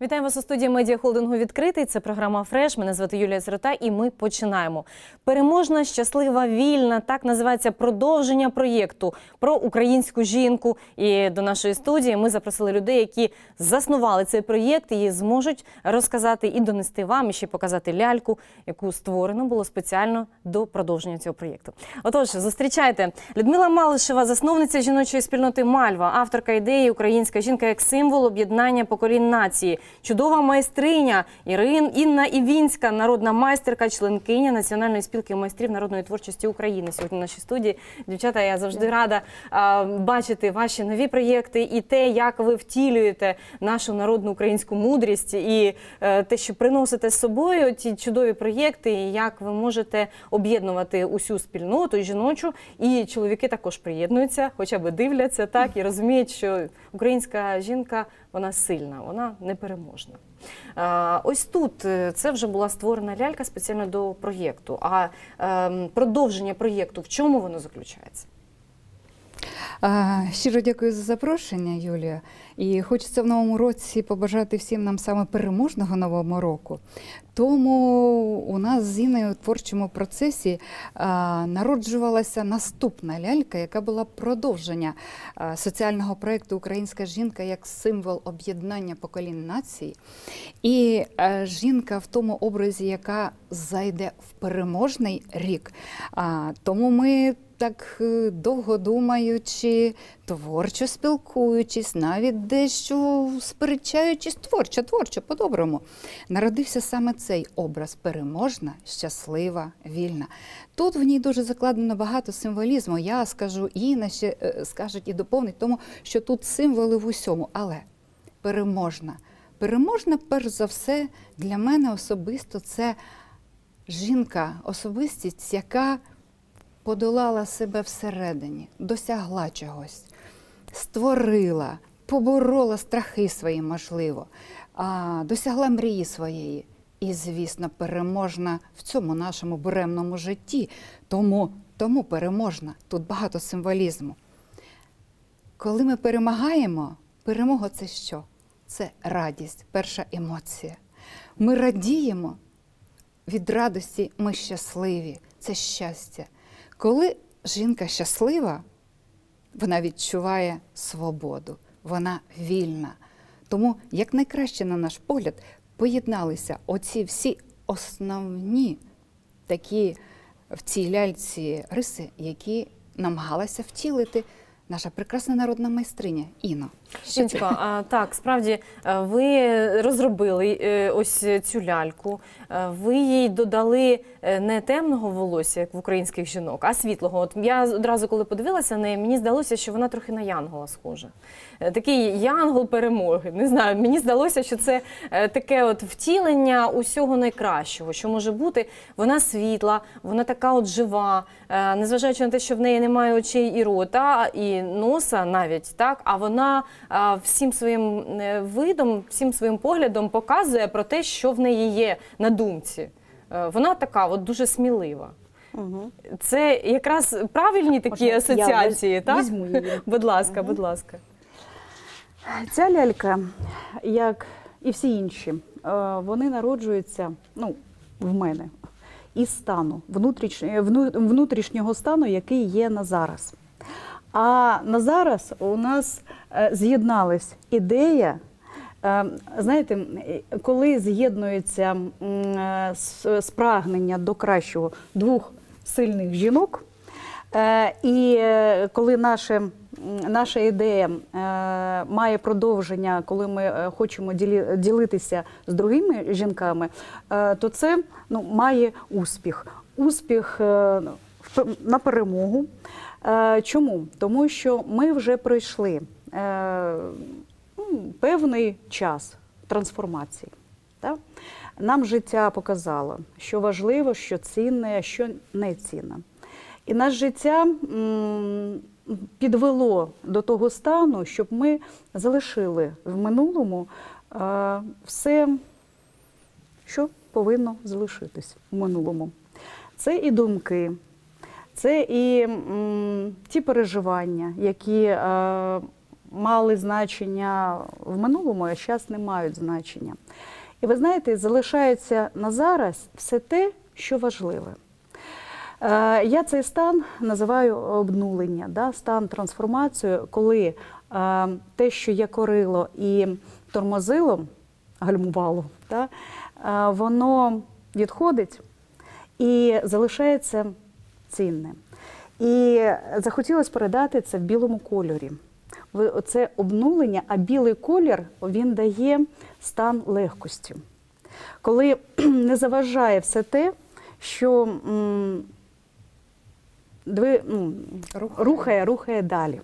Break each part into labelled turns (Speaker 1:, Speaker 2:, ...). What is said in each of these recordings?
Speaker 1: Вітаю вас у студії медіахолдингу «Відкритий». Це програма «Фреш». Мене звати Юлія Сирота і ми починаємо. Переможна, щаслива, вільна – так називається продовження проєкту про українську жінку. І до нашої студії ми запросили людей, які заснували цей проєкт і зможуть розказати і донести вам, і ще показати ляльку, яку створено було спеціально до продовження цього проєкту. Отож, зустрічайте. Людмила Малишева, засновниця жіночої спільноти «Мальва», авторка ідеї «Українська жінка як символ об'єднання поколінь нації». Чудова майстриня Інна Івінська, народна майстерка, членкиня Національної спілки майстрів народної творчості України. Сьогодні в нашій студії. Дівчата, я завжди рада бачити ваші нові проєкти і те, як ви втілюєте нашу народну українську мудрість і те, що приносите з собою, ті чудові проєкти, і як ви можете об'єднувати усю спільноту, і жіночу, і чоловіки також приєднуються, хоча б дивляться, так, і розуміють, що українська жінка, вона сильна, вона непереможна. Ось тут це вже була створена лялька спеціально до проєкту. А продовження проєкту, в чому воно заключається?
Speaker 2: Щиро дякую за запрошення, Юлія. І хочеться в новому році побажати всім нам саме переможного нового року. Тому у нас з Інною у творчому процесі народжувалася наступна лялька, яка була продовження соціального проєкту «Українська жінка як символ об'єднання поколінь нації». І жінка в тому образі, яка зайде в переможний рік. Тому ми так довго думаючи, творчо спілкуючись, навіть дещо сперечаючись творчо, по-доброму, народився саме цей образ – переможна, щаслива, вільна. Тут в ній дуже закладено багато символізму. Я скажу, Інна ще скажуть і доповнить, тому що тут символи в усьому, але переможна. Переможна, перш за все, для мене особисто це жінка, особистість, яка подолала себе всередині, досягла чогось, створила, поборола страхи свої, можливо, досягла мрії своєї. І, звісно, переможна в цьому нашому буремному житті. Тому переможна. Тут багато символізму. Коли ми перемагаємо, перемога – це що? Це радість, перша емоція. Ми радіємо, від радості ми щасливі, це щастя. Коли жінка щаслива, вона відчуває свободу, вона вільна. Тому, як найкраще, на наш погляд, поєдналися оці всі основні такі в цій ляльці риси, які намагалася втілити наша прекрасна народна майстриня Інна.
Speaker 1: Жіночко, так, справді, ви розробили ось цю ляльку, ви їй додали не темного волосся, як в українських жінок, а світлого. От я одразу, коли подивилася на неї, мені здалося, що вона трохи на янгола схожа. Такий янгол перемоги. Не знаю, мені здалося, що це таке от втілення усього найкращого, що може бути. Вона світла, вона така от жива, незважаючи на те, що в неї немає очей і рота, і носа навіть, так, а вона всім своїм видом, всім своїм поглядом показує про те, що в неї є на думці. Вона така от дуже смілива. Угу. Це якраз правильні такі асоціації, так?
Speaker 3: Візьму її.
Speaker 1: Будь ласка, будь ласка.
Speaker 3: Ця лялька, як і всі інші, вони народжуються, в мене, із стану, внутрішнього стану, який є на зараз. А на зараз у нас з'єдналась ідея, знаєте, коли з'єднується прагнення до кращого двох сильних жінок, і коли наша ідея має продовження, коли ми хочемо ділитися з другими жінками, то це має успіх. Успіх на перемогу. Чому? Тому що ми вже пройшли певний час трансформації. Так? Нам життя показало, що важливо, що цінне, а що не цінне. І наше життя підвело до того стану, щоб ми залишили в минулому все, що повинно залишитись в минулому. Це і думки, це і ті переживання, які мали значення в минулому, а зараз не мають значення. І ви знаєте, залишається на зараз все те, що важливе. Я цей стан називаю обнулення, да? Стан трансформації, коли те, що якорило і тормозило, гальмувало, да? Воно відходить і залишається цінним. І захотілося передати це в білому кольорі. Це обнулення, а білий колір, він дає стан легкості. Коли не заважає все те, що рухає далі.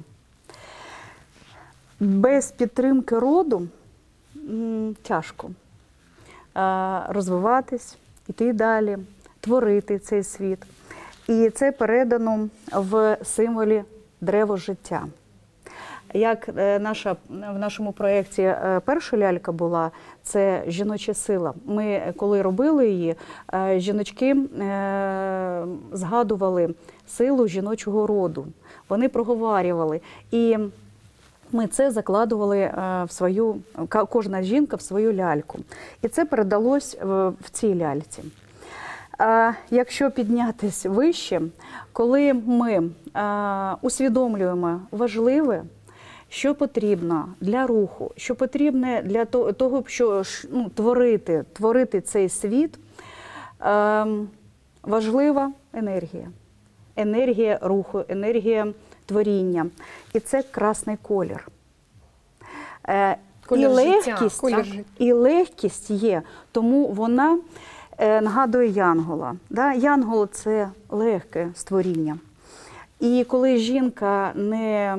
Speaker 3: Без підтримки роду тяжко розвиватись, йти далі, творити цей світ. І це передано в символі древо життя. Як в нашому проєкті перша лялька була, це жіноча сила. Ми, коли робили її, жіночки згадували силу жіночого роду. Вони проговарювали. І ми це закладували в свою, кожна жінка в свою ляльку. І це передалось в цій ляльці. Якщо піднятися вище, коли ми усвідомлюємо важливе, що потрібно для руху, що потрібно для того, щоб творити цей світ, важлива енергія. Енергія руху, енергія творіння. І це красний колір. І легкість є, тому вона нагадує янгола. Янгол – це легке створіння. І коли жінка не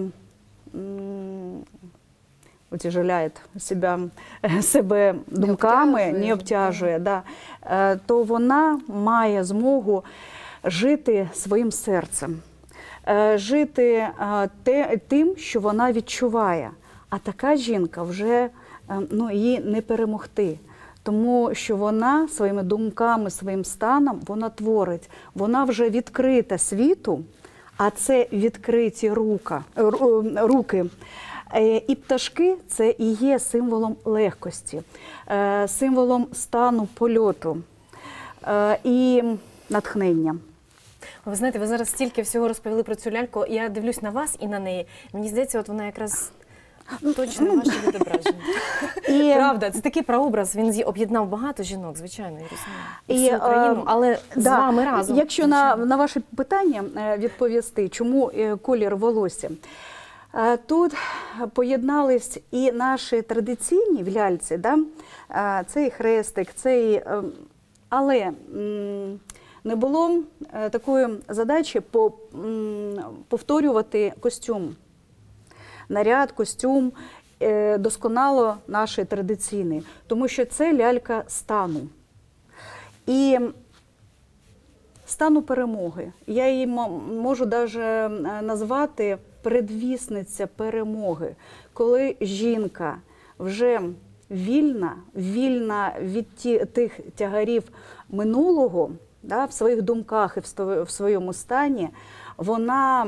Speaker 3: утяжеляє себе думками, не обтяжує, то вона має змогу жити своїм серцем, жити тим, що вона відчуває. А така жінка вже її не перемогти. Тому що вона своїми думками, своїм станом, вона творить. Вона вже відкрита світу, а це відкриті руки. І пташки – це і є символом легкості, символом стану польоту і натхнення.
Speaker 1: Ви знаєте, ви зараз стільки всього розповіли про цю ляльку. Я дивлюсь на вас і на неї. Мені здається, от вона якраз точно ваше відображення. Правда, це такий прообраз. Він об'єднав багато жінок, звичайно, і всю Україну, але з вами разом.
Speaker 3: Якщо на ваше питання відповісти, чому колір волосся, тут поєднались і наші традиційні в ляльці, цей хрестик, але не було такої задачі повторювати костюм. Наряд, костюм досконало наш традиційний, тому що це лялька стану. І стану перемоги. Я її можу навіть назвати предвісниця перемоги, коли жінка вже вільна від тих тягарів минулого, в своїх думках і в своєму стані, вона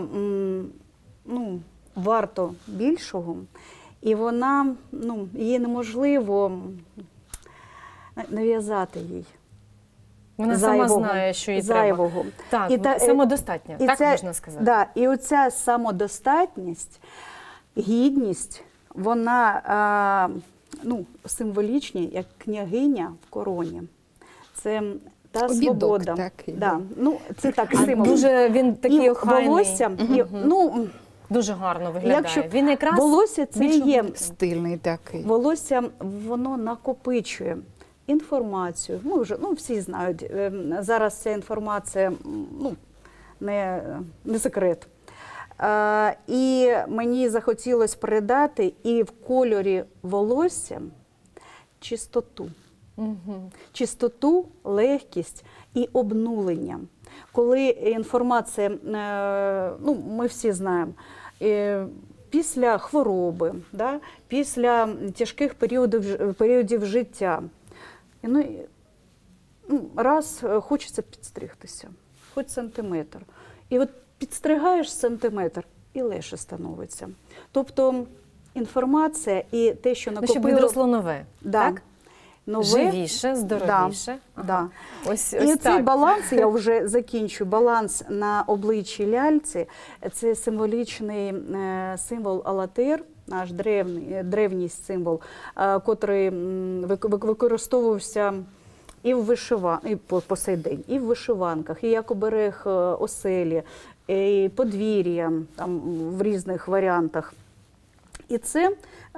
Speaker 3: варто більшого, і вона, її неможливо нав'язати їй.
Speaker 1: Вона сама знає, що їй треба. Так, самодостатня, так можна сказати.
Speaker 3: І оця самодостатність, гідність, вона символічна, як княгиня в короні. Це та свобода. Це так символ.
Speaker 1: Дуже він такий охайний.
Speaker 3: Волосся,
Speaker 1: дуже гарно виглядає.
Speaker 3: Він якраз волосся це є
Speaker 2: стильний такий.
Speaker 3: Волосся, воно накопичує інформацію. Всі знають. Зараз ця інформація не секрет. І мені захотілося передати і в кольорі волосся чистоту. Чистоту, легкість і обнулення. Коли інформація, ми всі знаємо, після хвороби, після тяжких періодів життя, раз хочеться підстригтися, хоч сантиметр. І от підстригаєш сантиметр, і легше становиться. Тобто інформація і те, що
Speaker 1: Ну,
Speaker 3: накопило...
Speaker 1: щоб відросло нове,
Speaker 3: Да.
Speaker 1: так?
Speaker 3: Нове.
Speaker 1: Живіше, здоровіше.
Speaker 3: Да,
Speaker 1: Ага.
Speaker 3: да.
Speaker 1: Ось
Speaker 3: І цей
Speaker 1: так.
Speaker 3: баланс, я вже закінчу, баланс на обличчі ляльці, це символічний символ Алатир, наш древній символ, котрий використовувався і і по сей день, і в вишиванках, і як оберег оселі, і подвір'я там, в різних варіантах. І це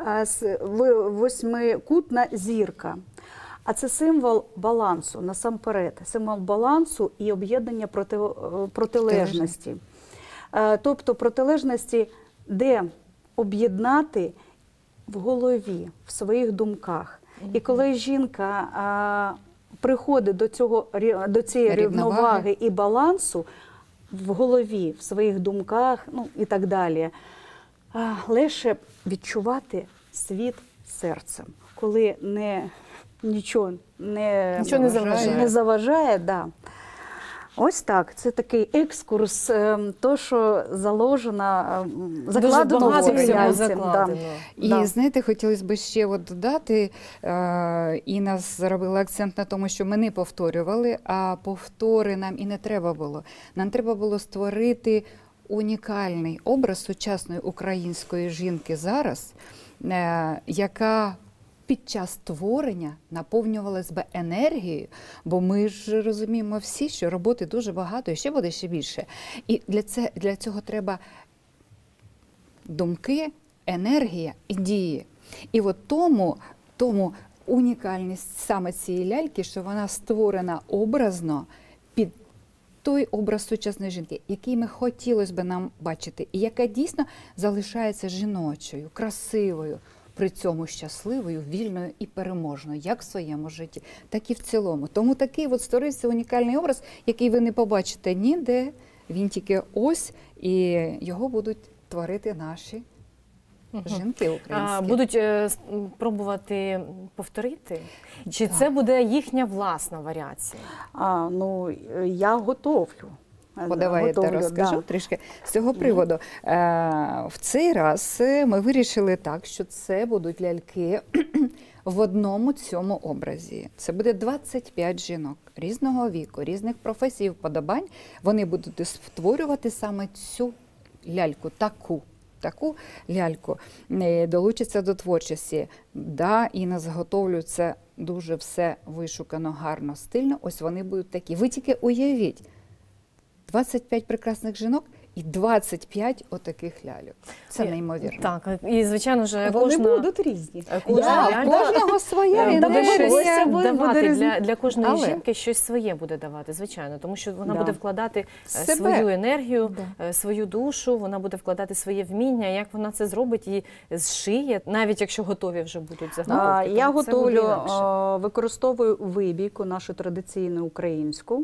Speaker 3: восьмикутна зірка. А це символ балансу, насамперед, символ балансу і об'єднання протилежності. Тобто протилежності, де об'єднати в голові, в своїх думках. І коли жінка приходить до цієї рівноваги і балансу в голові, в своїх думках, ну і так далі, легше відчувати світ серцем, коли нічого не заважає. Да. Ось так. Це такий екскурс, то, що закладено в цій ляльці.
Speaker 2: І, знаєте, хотілося б ще додати, Інна зробила акцент на тому, що ми не повторювали, а повтори нам і не треба було. Нам треба було створити унікальний образ сучасної української жінки зараз, яка під час творення наповнювалась би енергією, бо ми ж розуміємо всі, що роботи дуже багато і ще буде ще більше. І для цього треба думки, енергія і дії. І от тому унікальність саме цієї ляльки, що вона створена образно під той образ сучасної жінки, який ми хотілося б нам бачити, і яка дійсно залишається жіночою, красивою, при цьому щасливою, вільною і переможною, як в своєму житті, так і в цілому. Тому такий от створився унікальний образ, який ви не побачите ніде, він тільки ось, і його будуть творити наші жінки українські.
Speaker 1: Будуть пробувати повторити? Чи це буде їхня власна варіація?
Speaker 3: Ну, я готовлю.
Speaker 2: Давайте розкажу трішки з цього приводу. В цей раз ми вирішили так, що це будуть ляльки в одному цьому образі. Це буде 25 жінок різного віку, різних професій і вподобань. Вони будуть створювати саме цю ляльку, таку ляльку, долучаться до творчості. Да, Інна заготовлює це дуже все вишукано, гарно, стильно. Ось вони будуть такі. Ви тільки уявіть, 25 прекрасних жінок і 25 отаких ляльок. Це неймовірно.
Speaker 1: Так, і звичайно ж
Speaker 3: вони будуть різні.
Speaker 2: Кожного своя енергія
Speaker 1: буде для кожної жінки щось своє буде давати, звичайно, тому що вона буде вкладати свою енергію, свою душу, вона буде вкладати своє вміння, як вона це зробить і зшиє, навіть якщо готові вже будуть заготовки.
Speaker 3: Я готовлю, використовую вибійку нашу традиційну українську.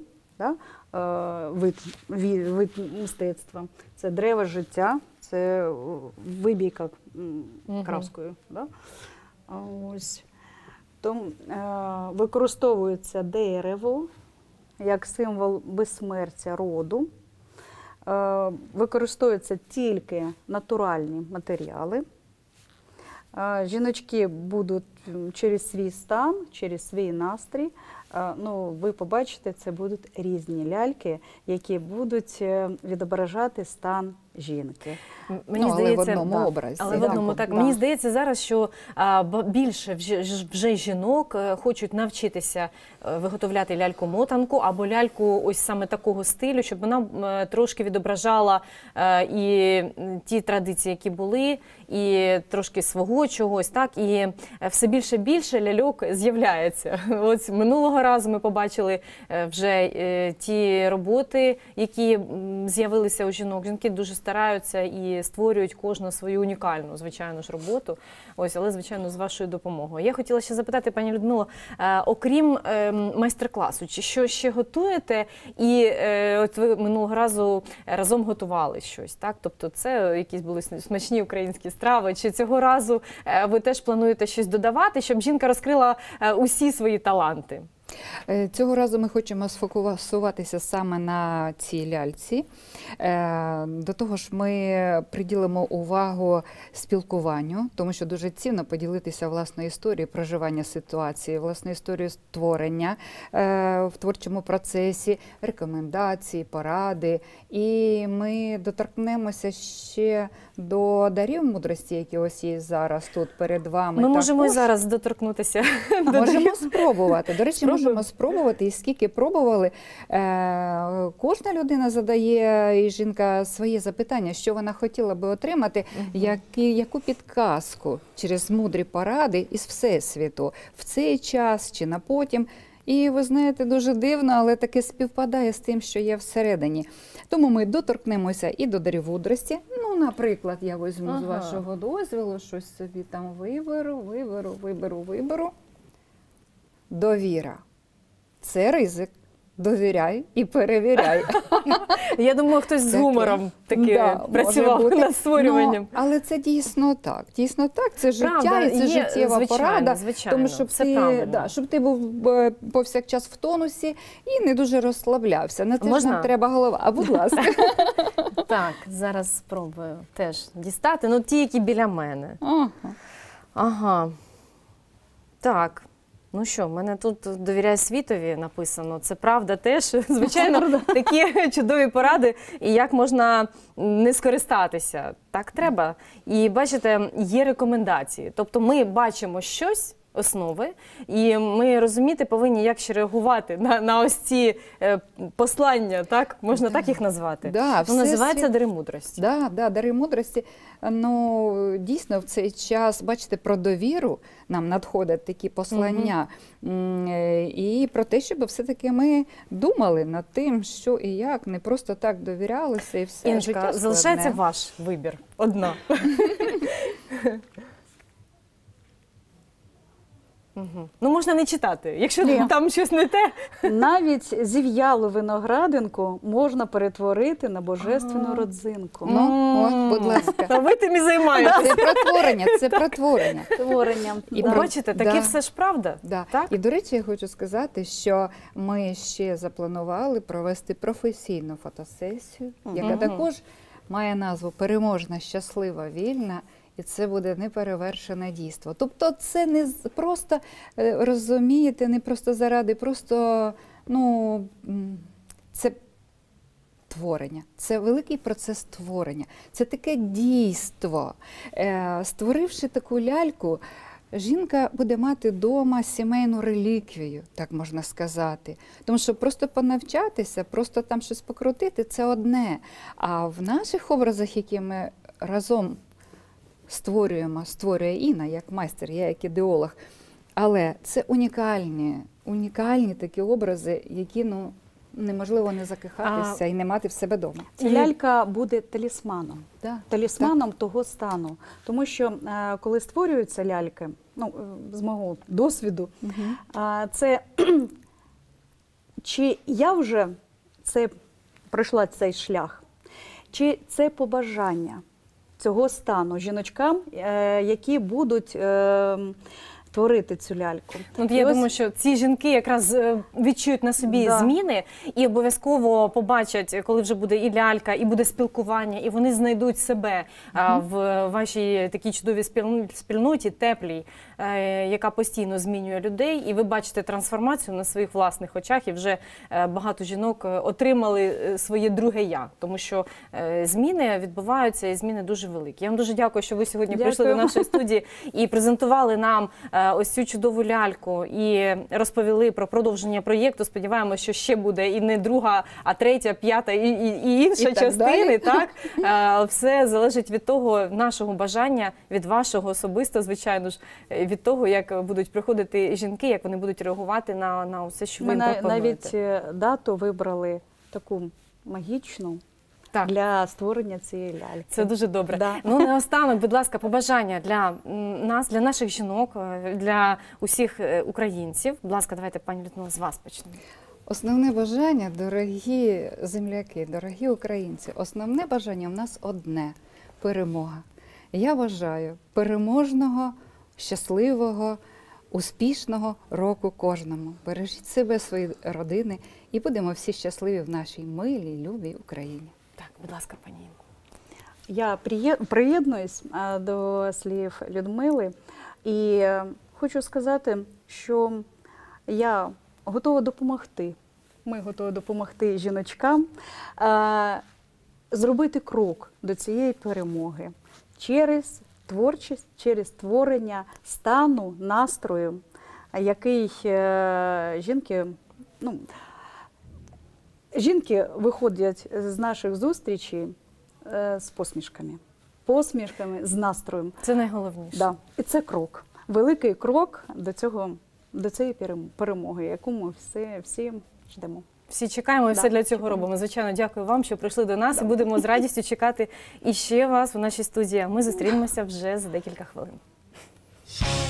Speaker 3: Вид мистецтва. Це древо життя, це вибійка краскою. Ось. Тому використовується дерево як символ безсмертя роду. Використовуються тільки натуральні матеріали. Жіночки будуть через свій стан, через свій настрій. Ви побачите, це будуть різні ляльки, які будуть відображати стан жінки.
Speaker 1: Мені здається,
Speaker 2: але в одному образі.
Speaker 1: Але в одному, так. Мені здається зараз, що більше вже жінок хочуть навчитися виготовляти ляльку-мотанку або ляльку ось саме такого стилю, щоб вона трошки відображала і ті традиції, які були, і трошки свого чогось, так, і все більше ляльок з'являється. Ось минулого разу ми побачили вже ті роботи, які з'явилися у жінок. Жінки дуже стараються і створюють кожну свою унікальну, звичайно ж, роботу. Ось, але, звичайно, з вашою допомогою. Я хотіла ще запитати, пані Людмило, окрім майстер-класу, чи що ще готуєте? І от ви минулого разу разом готували щось, так? Тобто це якісь були смачні українські страви, чи цього разу ви теж плануєте щось додавати, щоб жінка розкрила усі свої таланти?
Speaker 2: Цього разу ми хочемо сфокусуватися саме на цій ляльці. До того ж, ми приділимо увагу спілкуванню, тому що дуже цінно поділитися власною історією проживання ситуації, власною історією створення в творчому процесі, рекомендації, поради. І ми доторкнемося ще до дарів мудрості, які ось є зараз тут перед вами.
Speaker 1: Ми можемо і
Speaker 2: Також
Speaker 1: зараз доторкнутися.
Speaker 2: можемо спробувати. До речі, можемо спробувати. І скільки пробували, кожна людина задає, і жінка, своє запитання, що вона хотіла би отримати, яку підказку через мудрі поради із Всесвіту в цей час чи на потім. І ви знаєте, дуже дивно, але таке співпадає з тим, що є всередині. Тому ми доторкнемося і до дарів мудрості. Ну, наприклад, я візьму з вашого дозволу, щось собі там виберу. Довіра. Це ризик. Довіряй і перевіряй.
Speaker 1: Я думаю, хтось з гумором таки працював над створюванням.
Speaker 2: Але це дійсно так. Дійсно так. Це життя,
Speaker 1: Правда,
Speaker 2: і це життєва порада.
Speaker 1: Звичайно,
Speaker 2: Тому щоб щоб ти був повсякчас в тонусі і не дуже розслаблявся. На це ж нам треба голова. А будь ласка.
Speaker 1: Так, зараз спробую теж дістати. Ну, ті, які біля мене. Ага. Так. Ну що, в мене тут «Довіряй світові» написано. Це правда теж. Звичайно, такі чудові поради. І як можна не скористатися. Так треба. І бачите, є рекомендації. Тобто ми бачимо щось, основи, і ми розуміти повинні, як ще реагувати на ось ці послання, так? Можна так їх назвати? Називається «Дари мудрості».
Speaker 2: «Дари мудрості». Ну, дійсно, в цей час, бачите, про довіру нам надходять такі послання. І про те, щоб все-таки ми думали над тим, що і як, не просто так довірялися, і все.
Speaker 1: Іночка, залишається ваш вибір. Одна. Ну, можна не читати, якщо там щось не те.
Speaker 3: Навіть зів'ялу виноградинку можна перетворити на божественну родзинку.
Speaker 2: Ну, будь ласка.
Speaker 1: Та ви тим і займаєтеся.
Speaker 2: Це про творення.
Speaker 3: Творенням.
Speaker 1: І бачите, таке все ж правда. Так?
Speaker 2: І, до речі, я хочу сказати, що ми ще запланували провести професійну фотосесію, яка також має назву «Переможна, щаслива, вільна». І це буде неперевершене дійство. Тобто це не просто, розумієте, не просто заради, просто, це творення. Це великий процес творення. Це таке дійство. Створивши таку ляльку, жінка буде мати вдома сімейну реліквію, так можна сказати. Тому що просто понавчатися, просто там щось покрутити – це одне. А в наших образах, які ми разом створює Інна як майстер, я як ідеолог. Але це унікальні такі образи, які неможливо не закохатися і не мати в себе вдома.
Speaker 3: Лялька буде талісманом. Талісманом того стану. Тому що, коли створюються ляльки, з мого досвіду, це чи я вже пройшла цей шлях, чи це побажання цього стану жіночкам, які будуть творити цю ляльку.
Speaker 1: Я думаю, що ці жінки якраз відчують на собі зміни і обов'язково побачать, коли вже буде і лялька, і буде спілкування, і вони знайдуть себе в вашій такій чудовій спільноті, теплій, яка постійно змінює людей. І ви бачите трансформацію на своїх власних очах, і вже багато жінок отримали своє друге «я». Тому що зміни відбуваються, і зміни дуже великі. Я вам дуже дякую, що ви сьогодні прийшли до нашої студії і презентували нам ось цю чудову ляльку і розповіли про продовження проєкту. Сподіваємося, що ще буде і не друга, а третя, п'ята і інша частини. Так? Все залежить від того нашого бажання, від вашого особисто, звичайно ж, від того, як будуть приходити жінки, як вони будуть реагувати на все, що ви їм пропонуєте.
Speaker 3: Ми навіть дату вибрали таку магічну. Для створення цієї ляльки.
Speaker 1: Це дуже добре. Наостанок, будь ласка, побажання для нас, для наших жінок, для усіх українців. Будь ласка, давайте, пані Людмила, з вас почнемо.
Speaker 2: Основне бажання, дорогі земляки, дорогі українці, основне бажання в нас одне – перемога. Я бажаю переможного, щасливого, Успішного року кожному. Бережіть себе, свої родини і будемо всі щасливі в нашій милій, любій Україні.
Speaker 1: Так, будь ласка, пані Інно.
Speaker 3: Я приєднуюсь до слів Людмили і хочу сказати, що я готова допомогти. Ми готові допомогти жіночкам зробити крок до цієї перемоги через творчість, через створення стану, настрою, який жінки виходять з наших зустрічей з посмішками, з настроєм.
Speaker 1: Це найголовніше.
Speaker 3: Да. І це крок, великий крок до цієї перемоги, яку ми всі ждемо.
Speaker 1: Всі чекаємо і все для цього робимо. Звичайно, дякую вам, що прийшли до нас, і будемо з радістю чекати іще вас у нашій студії. Ми зустрінемося вже за декілька хвилин.